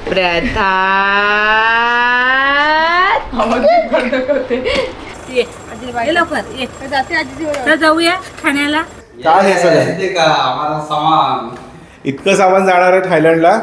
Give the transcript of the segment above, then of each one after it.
प्रथा जाऊया ठाण्याला. काय हे सगळं आम्हाला सामान इतकं सामान जाणार आहे थायलंडला.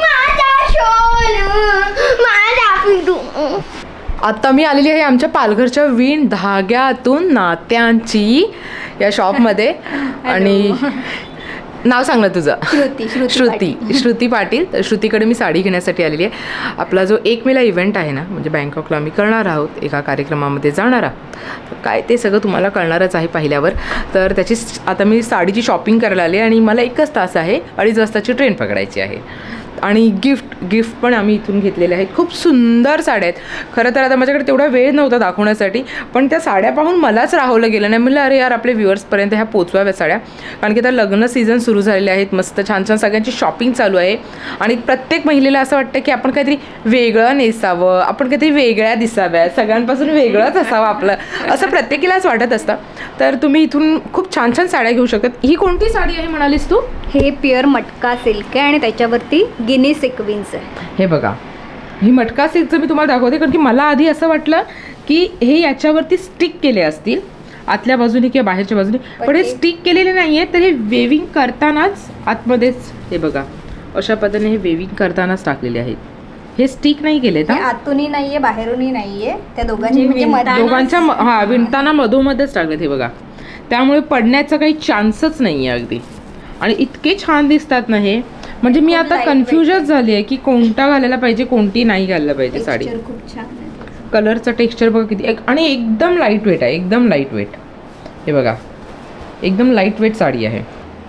आता मी आलेली आहे आमच्या पालघरच्या विण धाग्यातून नात्यांची या शॉपमध्ये. आणि नाव सांग ना तुझं. श्रुती पाटील. तर श्रुतीकडे मी साडी घेण्यासाठी आलेली आहे. आपला जो 1 मेला इव्हेंट आहे ना, म्हणजे बँकॉकला आम्ही करणार आहोत, एका कार्यक्रमामध्ये जाणार आहोत. काय ते सगळं तुम्हाला कळणारच आहे पाहिल्यावर. तर त्याची आता मी साडीची शॉपिंग करायला आली आणि मला 1च तास आहे, 2:30 वाजताची ट्रेन पकडायची आहे. आणि गिफ्ट पण आम्ही इथून घेतलेले आहेत. खूप सुंदर साड्या आहेत. खरं तर आता माझ्याकडे तेवढा वेळ नव्हता दाखवण्यासाठी, पण त्या साड्या पाहून मलाच राहवलं गेलं नाही. म्हणलं अरे यार, आपले व्ह्युअर्सपर्यंत ह्या पोचवाव्या साड्या. कारण की आता लग्न सीझन सुरू झालेले आहेत. मस्त छान छान सगळ्यांची शॉपिंग चालू आहे. आणि प्रत्येक महिलेला असं वाटतं की आपण काहीतरी वेगळं नेसावं, आपण काहीतरी वेगळ्या दिसाव्या, सगळ्यांपासून वेगळंच असावं आपलं, असं प्रत्येकीलाच वाटत असतं. तर तुम्ही इथून खूप छान छान साड्या घेऊ शकतात. ही कोणती साडी आहे म्हणालीस तू? हे प्युअर मटका सिल्क आहे आणि त्याच्यावरती गिनी सिक्विन्स आहे. हे बघा, ही मटका सिल्कचं मी तुम्हाला दाखवते. कारण की मला आधी असं वाटलं की हे याच्यावरती स्टिक केले असतील आतल्या बाजूने किंवा बाहेरच्या बाजूने, पण हे स्टिक केलेले नाही आहे. तर हे वेविंग करतानाच आतमध्येच हे बघा अशा पद्धतीने हे वेविंग करतानाच टाकलेले आहेत. हे स्टिक नाही केलेत. आतूनही नाहीये, बाहेरूनही नाहीये, त्या दोघांच्या हा विणताना मधोमध्येच टाकलेत. हे बघा, त्यामुळे पडण्याचा काही चान्सच नाही आहे अगदी. आणि इतके छान दिसतात ना हे, म्हणजे मी आता कन्फ्युजच झाली आहे की कोणता घालायला पाहिजे, कोणती नाही घालायला पाहिजे साडी. खूप छान आहे. कलरचं टेक्स्चर बघा किती, आणि एकदम लाईट वेट आहे, एकदम लाईट वेट. हे बघा, एकदम लाईट वेट साडी आहे.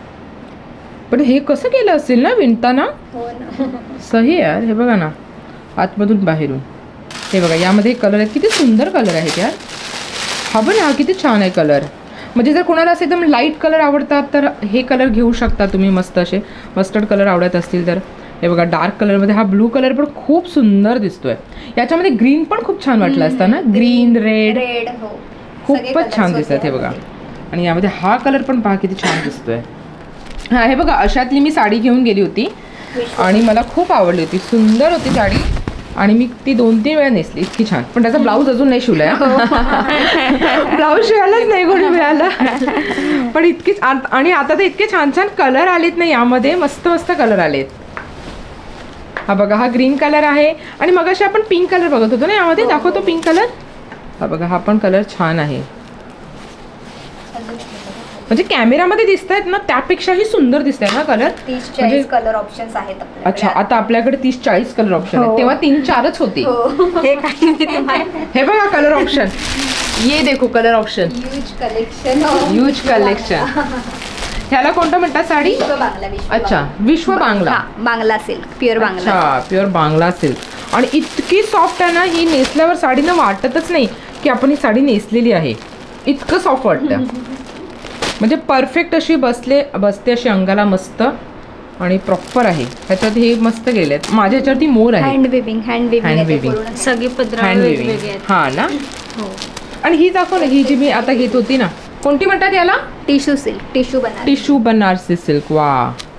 पण हे कसं केलं असेल ना विणताना. सही यार. हे बघा ना, आतमधून बाहेरून. हे बघा, यामध्ये कलर आहेत, किती सुंदर कलर आहेत यार. हा पण हा किती छान आहे कलर. म्हणजे जर कोणाला असं एकदम लाईट कलर आवडतात तर हे कलर घेऊ शकता तुम्ही. मस्त असे मस्टर्ड कलर आवडत असतील तर. हे बघा, डार्क कलरमध्ये हा ब्लू कलर पण खूप सुंदर दिसतोय. याच्यामध्ये ग्रीन पण खूप छान वाटलं असतं ना, ग्रीन रेड खूपच छान दिसतात. हे बघा, आणि यामध्ये हा कलर पण पहा किती छान दिसतोय. हा, हे बघा, अशातली मी साडी घेऊन गेली होती आणि मला खूप आवडली होती. सुंदर होती साडी आणि मी ती 2-3 वेळा नेसली, इतकी छान. पण त्याचा ब्लाऊज अजून नाही शिवलाय. ब्लाऊज शिवायलाच नाही कोणी मिळालं. पण इतकीच. आणि आता तर इतके छान छान कलर आलेत ना यामध्ये, मस्त मस्त कलर आलेत. हा बघा, हा ग्रीन कलर आहे. आणि मगाशी आपण पिंक कलर बघत होतो ना यामध्ये. दाखवतो पिंक कलर. हा बघा, हा पण कलर छान आहे. म्हणजे कॅमेरामध्ये दिसत आहेत ना त्यापेक्षाही सुंदर दिसत आहे ना कलर. 30-40 कलर ऑप्शन्स आहेत आपल्याकडे. अच्छा, आता आपल्याकडे 30-40 कलर ऑप्शन आहेत. तेव्हा 3-4च होते. हे बघा कलर ऑप्शन. ये देखो कलर ऑप्शन. Huge collection. ह्याला कोणतं म्हणतात साडी? अच्छा, विश्व बांगला. बांगला सिल्क, प्युअर बांगला. अच्छा, प्युअर बांगला सिल्क. आणि इतकी सॉफ्ट आहे ना ही, नेसल्यावर साडीनं वाटतच नाही की आपण ही साडी नेसलेली आहे. इतकं सॉफ्ट वाटतं. म्हणजे परफेक्ट अशी बसते अशी अंगाला मस्त. आणि प्रॉपर आहे. ह्याच्यात हे मस्त गेले आहेत. माझ्या ह्याच्यावरती मोर आहे. हँड विविंग सगळी पदर. हा ना. आणि ही दाखव ना, ही जी मी आता घेत होती ना, कोणती म्हणतात याला? Tissue silk. Tissue Banarasi silk. वा,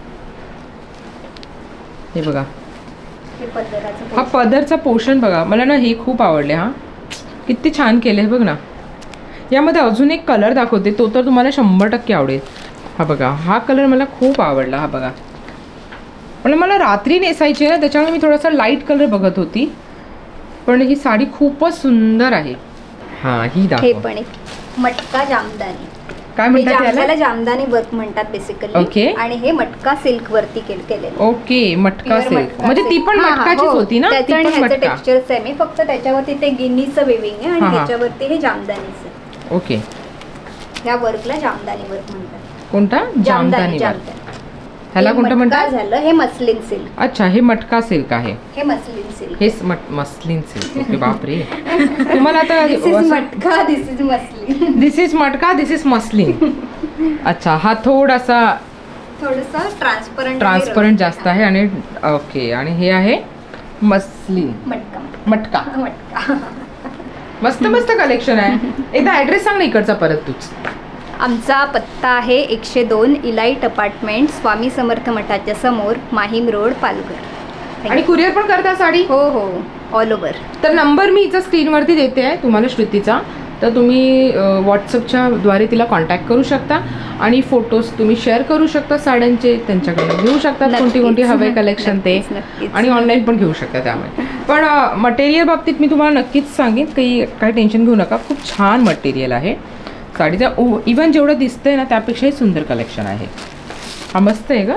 हे बघा, हा पदरचा पोर्शन बघा. मला ना हे खूप आवडले. हा किती छान केले बघ ना. यामध्ये अजून एक कलर दाखवते, तो तर तुम्हाला 100% आवडेल. हा बघा, हा कलर मला खूप आवडला. हा बघा, पण मला रात्री नेसायची आहे ना, त्याच्यामुळे मी थोडासा लाईट कलर बघत होती. पण ही साडी खूपच सुंदर आहे. हा, ही दाखव. हे पण एक मटका जामदानी. काय म्हणतात याला? जामदानी वर्क म्हणतात बेसिकली. ओके. आणि हे मटका सिल्क वरती केले. ओके, मटका सिल्क. म्हणजे ती पण मटकाचीच होती ना. त्याचं टेक्स्चर सेम आहे, फक्त त्याच्यावरती ते गिनीचं वेविंग आहे आणि त्याच्यावरती हे जामदानीचं. ओके. ह्या वर्कला जामदानी वर्क म्हणतात. कोणता? जामदानी वर्क. ह्याला कोणतं म्हणतात? झालं हे मस्लिन सिल्क. अच्छा, हे मटका सिल्क आहे. हे मस्लिन सिल्क. हे मस्लिन सिल्क. ओके, बापरे. तुम्हाला आता matka, this is muslin. This is matka, this is muslin. अच्छा, हा थोडासा ट्रान्सपरंट जास्त आहे. आणि ओके, आणि हे आहे मस्लिन. मटका. मस्त मस्त कलेक्शन आहे. एकदा ॲड्रेस सांग ना इकडचा परत तूच. आमचा पत्ता आहे 102 इलाइट अपार्टमेंट, स्वामी समर्थ मठाच्या समोर, माहीम रोड, पालघर. आणि कुरिअर पण करता साडी? हो हो, ऑल ओव्हर. तर नंबर मी हिचा स्क्रीनवरती देते आहे तुम्हाला, श्रुतीचा. तर तुम्ही व्हॉट्सअपच्या द्वारे तिला कॉन्टॅक्ट करू शकता आणि फोटोज तुम्ही शेअर करू शकता साड्यांचे, त्यांच्याकडे घेऊ शकता कोणती हवे कलेक्शन ते, आणि ऑनलाईन पण घेऊ शकता. त्यामुळे पण मटेरियल बाबतीत मी तुम्हाला नक्कीच सांगेन, काही टेन्शन घेऊ नका. खूप छान मटेरियल आहे साडीचं. इवन जेवढं दिसतंय ना त्यापेक्षाही सुंदर कलेक्शन आहे. हा मस्त आहे का?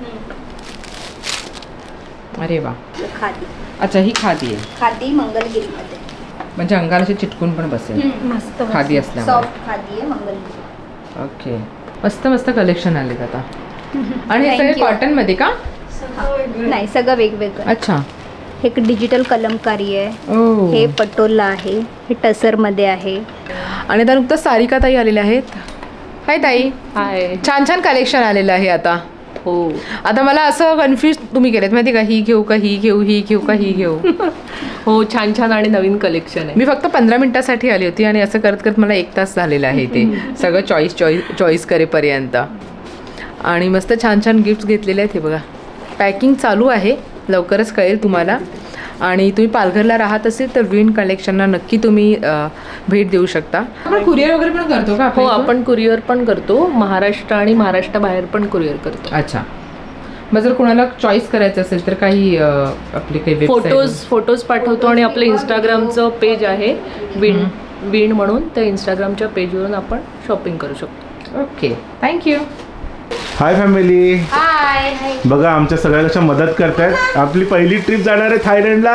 अरे वा. खादी. अच्छा, ही खादी आहे. खादी मंगलगिरीमध्ये, म्हणजे अंगाला अशी चिटकून पण बसेल. मस्त खादी असल्यामुळे. सॉफ्ट खादी आहे मंगलगिरी. ओके, मस्त मस्त कलेक्शन आलेत आता. आणि हे सगळे कॉटन मध्ये का? नाही, सगळं वेगवेगळं. अच्छा. हे डिजिटल कलमकारी आहे, ओ. हे पटोला आहे, हे टसर मध्ये आहे. आणि आता नुकतं सारिका ताई आलेल्या आहेत. हाय ताई. हाय. छान छान कलेक्शन आलेलं आहे आता. हो. आता मला असं कन्फ्युज तुम्ही केलेत माहिती का, ही घेऊ का ही घेऊ, ही घेऊ का ही घेऊ. हो, छान छान आणि नवीन कलेक्शन आहे. मी फक्त 15 मिनिटासाठी आली होती आणि असं करत करत मला 1 तास झालेला आहे ते सगळं चॉईस करेपर्यंत. आणि मस्त छान छान गिफ्ट्स घेतलेले आहेत. हे बघा, पॅकिंग चालू आहे, लवकरच कळेल तुम्हाला. आणि तुम्ही पालघरला राहत असेल तर विण कलेक्शनला नक्की तुम्ही भेट देऊ शकता. आपण कुरिअर वगैरे पण करतो का? हो, आपण कुरिअर पण करतो. महाराष्ट्र आणि महाराष्ट्राबाहेर पण कुरिअर करतो. अच्छा. मग जर कोणाला चॉईस करायचं असेल तर काही आपले काही फोटोज पाठवतो आणि आपलं इंस्टाग्रामचं पेज आहे विण म्हणून, त्या इंस्टाग्रामच्या पेजवरून आपण शॉपिंग करू शकतो. Okay, thank you. Hi family. Hi. बघा आमच्या सगळ्यांना मदत करतायत. आपली पहिली ट्रिप जाणार आहे थायलंडला.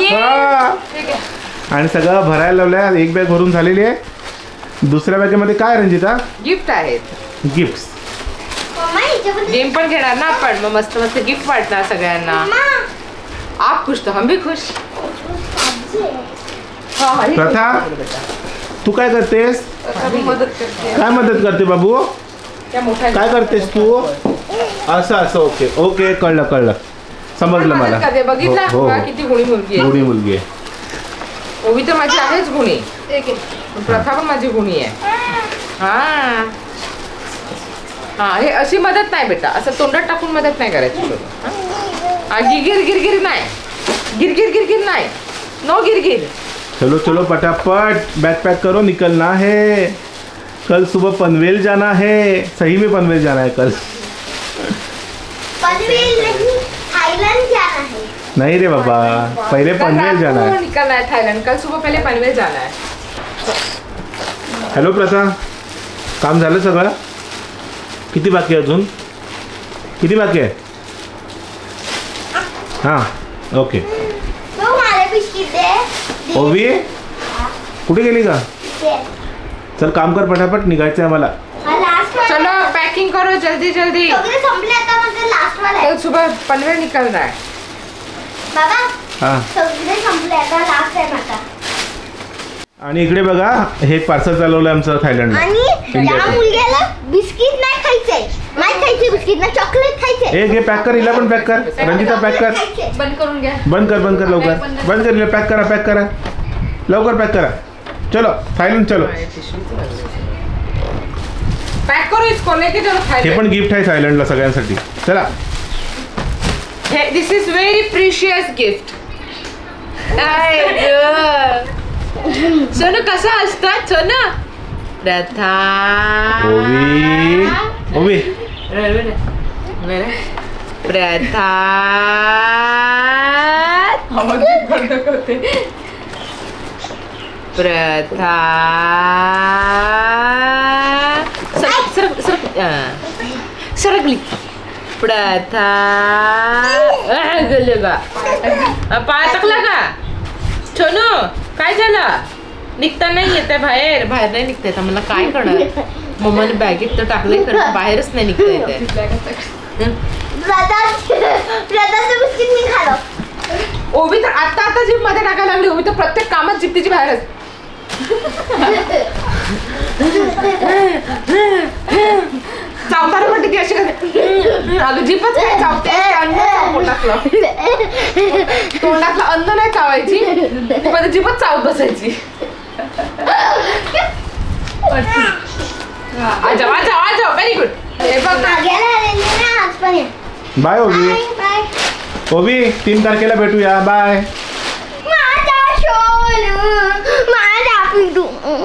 आणि सगळं भरायला लावलंय. एक बॅग भरून झालेली आहे. दुसऱ्या बॅगेमध्ये काय रंजिता? गिफ्ट आहेत. गिफ्ट्स. गेम पण घेणार ना आपण, मग मस्त मस्त गिफ्ट वाटणार सगळ्यांना. आप खुश तो हम भी खुश. प्रथा, तू काय करतेस? काय मदत करते बाबू? काय करतेस तू? असं ओके ओके, कळलं समजलं मला. बघितला किती गुणी मुलगी आहे. गुणी मुलगी आहे. ओवी तर माझी आहेच गुणी, प्रथा पण माझी गुणी आहे. हा, हे अशी मदत नाही बेटा, असं तोंडात टाकून मदत नाही करायची. गिरगिर नाही, गिरगिर नाही, नो गिरगिर. चलो फटाफट बैग पैक करो, निकलना है. कल सुबह पनवेल जाना है. सही में पनवेल जाना है कल. पनवेल नहीं, थाईलैंड जाना है. नहीं रे बाबा, पहले पनवेल जाना है. निकलना है थाईलैंड, कल सुबह पहले पनवेल जाना है. हॅलो प्रथा, काम झालं सगळं? किती बाकी आहे अजून? किती बाकी आहे? हां, ओके. तो मला बिस्किट दे. ओवी, कुठे गेली का? चल काम कर, फटाफट निघायचं आहे मला. चलो पैकिंग करो जल्दी जल्दी. सगळे संपले आता, म्हणजे लास्ट वाला आहे. कल सुबह पनवेल निकलना है. बाबा, हां. सगळे संपले आता, लास्ट आहे आता. आणि इकडे बघा, हे पार्सल चालवलं आमचं थायलंडला. आणि या मुलग्याला बिस्किट नाही खायचंय. नाही खायचे बिस्किट ना, चॉकलेट खायचे. ए घे, पॅक कर, हिला पण पॅक कर. रंजिता पॅक कर. बंद करून घ्या. बंद कर लवकर. बंद कर, हिला पॅक करा लवकर, पॅक करा. चलो थायलंड चलो. पैक करो इसको, लेके चलो हे थाईलैंड. पण गिफ्ट आहे थायलंडला सगळ्यांसाठी. चला. This is very precious gift. Sonu कसा असतात सोनू? प्रथा. ओवी प्रथा. प्रथा. सरकली. प्रथा. पाय टाकला का सोनू? काय झालं? निघता नाही येते बाहेर नाही निघता येत. मला काय करणार? मम्माने बॅगेत तर टाकले, तर बाहेरच नाही निघता येते. प्रथाचं बिस्किट मी खालो. ओवी तर आता जीप मध्ये टाकायला लागली. ओवी तर प्रत्येक कामात जीप तिची बाहेरच. चावताना पण ती अशी करते. अगं जीपच काय चावते, अन्न पोटातलं. तोंडातलं अन्न नाही चावायची, ती मध्ये जीपच चावत बसायची. Very good. हे बघ ना. मागेला आलेली ना आज पण. बाय ओवी. बाय. ओवी 3 तारखेला भेटूया. बाय. माझा सोनू, माझा पिंटू.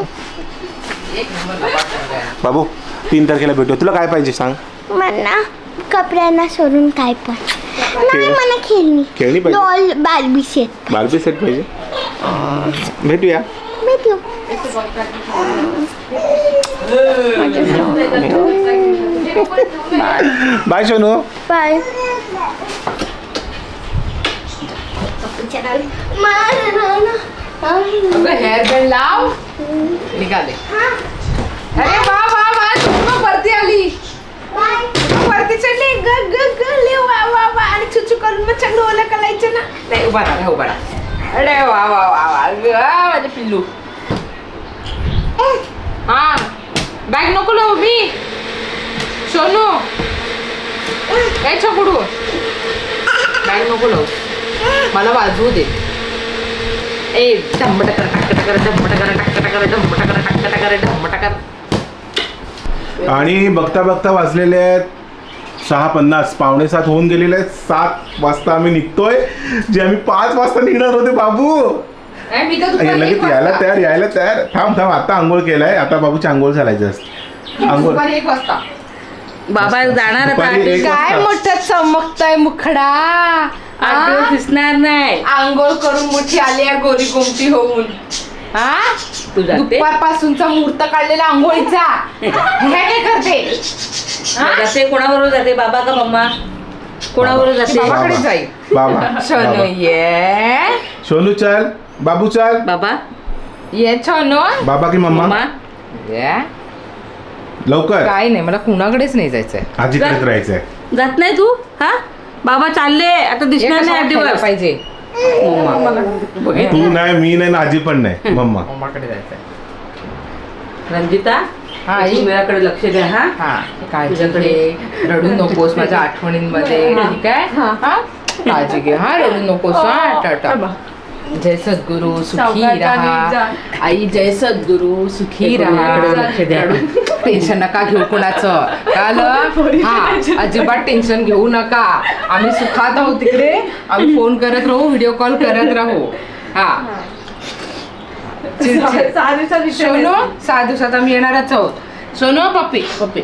बाबू 3 तारखेला भेटूया. तुला काय पाहिजे सांग. मला कपड्यांना सोडून काय पण नाही. मला खेळणी पाहिजे. डॉल बार्बी सेट पाहिजे. भेटूया. भेटू. Bye Sonu. Bye. Hair band लाव. निघाले. अरे वा वा वा सोनू वरती आली. वरती चढली. ग ग ग ले वा वा वा. आणि चुचू करून मग चांगलं ओला करायचं ना. नाही उभा राहा उभा राहा. अरे वा वा वा वा माझे पिल्लू. हा बॅग नको लावू मी. सोनू काय छकडू बॅग नको लावू. मला वाजवू दे. ए धम्मटकर टाकटकर धम्मटकर टाकटकर धम्मटकर टाकटकर धम्मटकर. आणि बघता बघता वाजलेले आहेत 6:50. 6:45 होऊन गेलेले आहेत. 7 वाजता आम्ही निघतोय. जे आम्ही 5 वाजता निघणार होते. बाबू लगेच यायला तयार. थांब आता आंघोळ केलाय. आता बाबूची आंघोळ झालायची असते. आंघोळ 1 वाजता बाबा जाणार आता. काय मोठं चमकतय मुखडा. दिसणार नाही. आंघोळ करून मोठी आली आहे गोरी गोमटी होऊन. हा दुपारपासूनचा मुहूर्त काढलेला आंघोळीचा. काय करते. जाते कोणाबरोबर जाते. बाबा का मम्मा कोणाबरोबर जाते. बाबाकडे जाईल. बाबा सोनू ये. सोनू चल. बाबू चल. बाबा ये सोनू. बाबा की मम्मा ये. लवकर. काय नाही मला कुणाकडेच नाही जायचंय. आजीकडेच राहायचंय. जात नाही तू. हा बाबा चालले आता दिसणार नाही. 8 दिवस पाहिजे. तू नाही मी नाही आजी पण नाही. मम्माकडे जायचंय. रंजिता मेराकडे लक्ष द्या. हा काळजी घे. रडू नकोस माझ्या आठवणींमध्ये. ठीक आहे. हा काळजी घे. हा रडू नकोस. टाटा. जय सद्गुरु सुखी रहा. आई जय सद्गुरु सुखी रहा. टेन्शन नका घेऊ कोणाचं. कळलं. हा अजिबात टेन्शन घेऊ नका. आम्ही सुखात आहोत तिकडे. आम्ही फोन करत राहू. व्हिडिओ कॉल करत राहू. हा 6 दिवसात आम्ही येणारच आहोत. सोनू पप्पी पप्पी.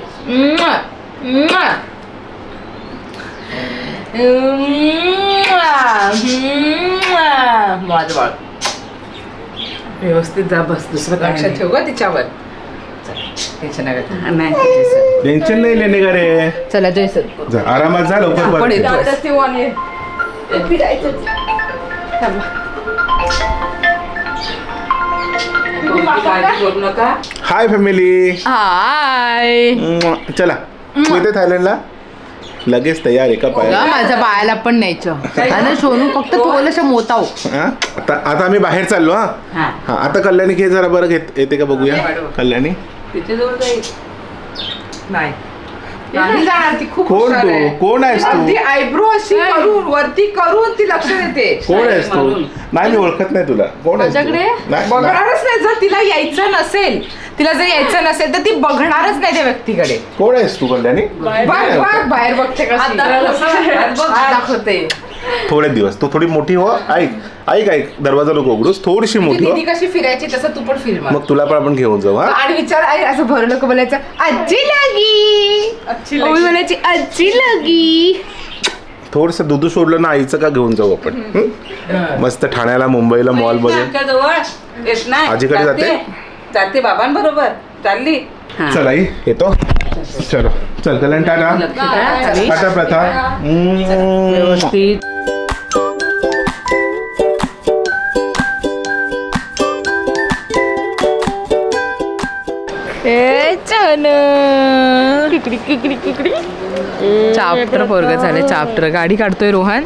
माझं बाळ व्यवस्थित जा. बस दुसरं लक्षात ठेव ग तिच्यावर. टेन्शन नाही लेणे का रे. चला जय सद्गुरु. आरामात जा. लवकर हाय फॅमिली. हाय. चला येते थायलंडला. लगेच तयार. एका पायाला माझ्या बाळाला पण न्यायचं. आणि सोनू फक्त थोडंसं मोताव. आता आम्ही बाहेर चाललो. हा आता कल्याणी घे जरा. बरं येते का बघूया. कल्याणी तिथे जवळ जाईल. नाही जाणार ती. खूप कोण तू. कोण आहेस तू. ती आयब्रो अशी करून वरती करून ती लक्ष देते. कोण आहेस तू. नाही मी ओळखत नाही तुला. कोण आहेस बघणारच नाही. जर तिला यायचं नसेल तर ती बघणारच नाही त्या व्यक्तीकडे. कोण आहेस तू कल्याणी. बाहेर बघते दाखवते. थोडे दिवस तू थोडी मोठी हो. ऐक दरवाजा नको उघडूस. थोडीशी मोठी हो. कशी फिरायची तसं तू पण फिर. मग तुला पण आपण घेऊन जाऊ. आणि विचार असं भरलं लोक बोलायचं आजी लगी. बोलायची आजी लगी. थोडस दूध सोडलं ना आईचं का घेऊन जाऊ आपण. मस्त ठाण्याला मुंबईला मॉल मध्ये. आजीकडे जाते बाबांबरोबर चालली. चल आई येतो. चलो चल कल्याण. टाटा प्रथा. व्यवस्थित. चाप्टर पोरग झाले. चाप्टर गाडी काढतोय रोहन.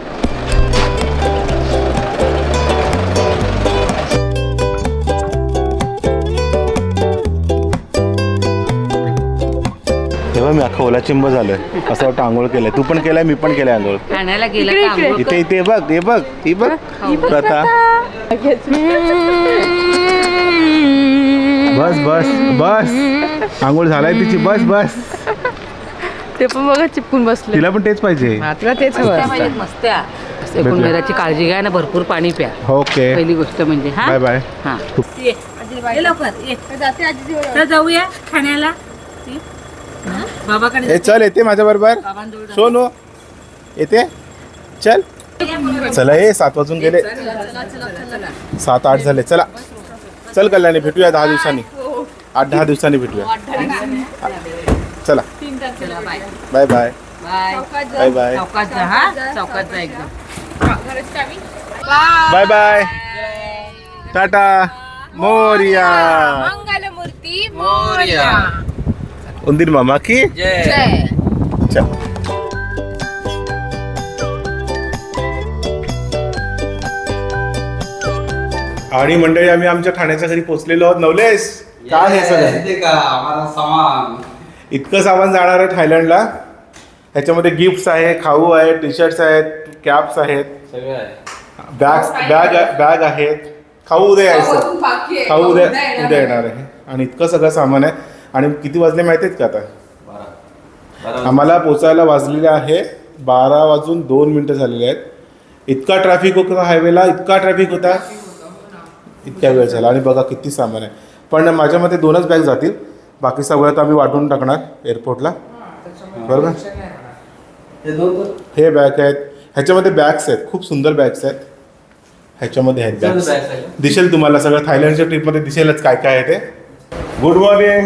तेव्हा मी अख्खा ओला चिंब झालोय. असं वाटतं आंघोळ केलंय. तू पण केलाय. मी पण केलंय आंघोळ. ठाण्याला गेला. इथे बघ. ही बघ प्रथा. बस आंघोळ झालाय तिची. बस ते पण बघा चिपकून बसले. तिला पण तेच पाहिजे. तिला तेच हवं. मस्त एकूणची काळजी घ्या ना, भरपूर पाणी प्या. ओके, पहिली गोष्ट म्हणजे. हा बाय बाय. हा लवकर जाऊया खाण्याला. बाबाकडे चल येते माझ्या बरोबर. सोनू येते, चल. चला 7 वाजून गेले, 7-8 झाले. चला चल कल्याणी, भेटूया 10 दिवसांनी, 8-10 दिवसांनी भेटूया. चला bye bye bye bye bye bye. टाटा, मोरिया. मंगलमूर्ती मोरया. उंदीर मामा की जय. चल. आणि मंडळी आम्ही आमच्या ठाण्याच्या घरी पोहोचलेलो आहोत. नवलेश, काय हे सगळं? इतकं सामान जाणार आहे थायलंडला. ह्याच्यामध्ये गिफ्ट्स आहे, खाऊ आहे, टी शर्ट्स आहेत, कॅप्स आहेत, बॅग आहेत. खाऊ उद्या यायचं, खाऊ उद्या येणार आहे. आणि इतकं सगळं सामान आहे. आणि किती वाजले माहिती आहेत का आता? आम्हाला पोचायला वाजलेले आहे 12:02 झालेले आहेत. इतका ट्रॅफिक होता हायवेला, इतका ट्रॅफिक होता, इतक्या वेळ झाला. आणि बघा किती सामान आहे. पण माझ्या मते 2च बॅग जातील, बाकी सगळं तर आम्ही वाटून टाकणार एअरपोर्टला, बरोबर. हे बॅग आहेत, ह्याच्यामध्ये बॅग्स आहेत, खूप सुंदर बॅग्स आहेत ह्याच्यामध्ये आहेत. बॅग्स दिसेल तुम्हाला, सगळं थायलंडच्या ट्रिपमध्ये दिसेलच काय काय आहे ते. Good morning.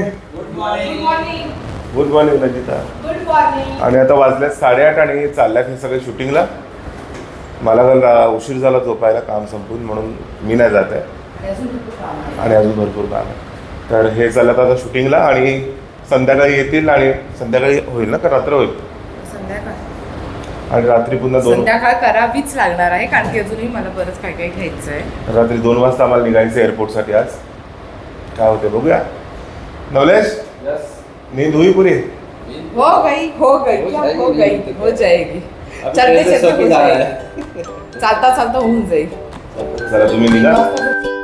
Good morning Ranjita. आणि आता वाजल्यात 8:30 आणि चालल्यात हे सगळे शूटिंगला. मला काल उशीर झाला झोपायला, काम संपून, म्हणून मी नाही जात आहे. आणि अजून भरपूर काम आहे. तर हे चाललं आता शूटिंगला. आणि संध्याकाळी येतील. आणि संध्याकाळी होईल ना, का रात्र होईल? आणि रात्री पुन्हा 2 संध्याकाळ करावीच लागणार आहे, कारण की अजूनही मला बरंच काय काय घ्यायचं आहे. रात्री 2 वाजता आम्हाला निघायचं एअरपोर्टसाठी. आज काय होते बघूया. नवलेश, नींद हुई पूरी? हो गई, हो गई, हो गई, हो जाएगी. चलते चलते हो जाएगी, चालता चालता होऊन जाईल. चला तुम्ही निघा.